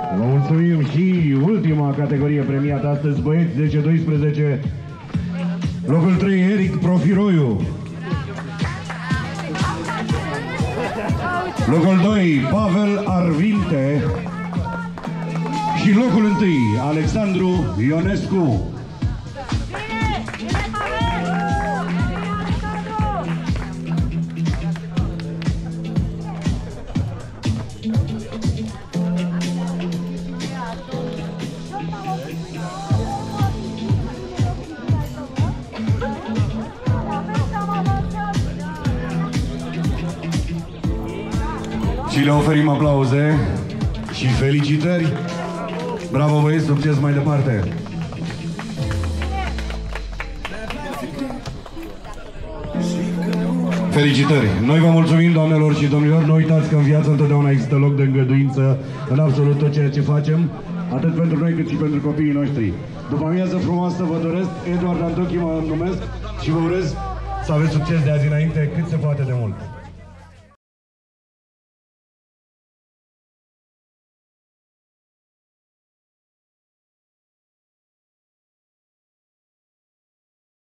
Vă mulțumim și ultima categorie premiată astăzi, băieți 10-12. Locul 3, Eric Profiroiu. Locul 2, Pavel Arvinte. Și locul 1, Alexandru Ionescu. Și le oferim aplauze și felicitări. Bravo băieți, succes mai departe! Felicitări! Noi vă mulțumim, doamnelor și domnilor. Nu uitați că în viață întotdeauna există loc de îngăduință în absolut tot ceea ce facem, atât pentru noi cât și pentru copiii noștri. După amiază frumoasă vă doresc, Eduard Antochi mă numesc și vă urez să aveți succes de azi înainte cât se poate de mult.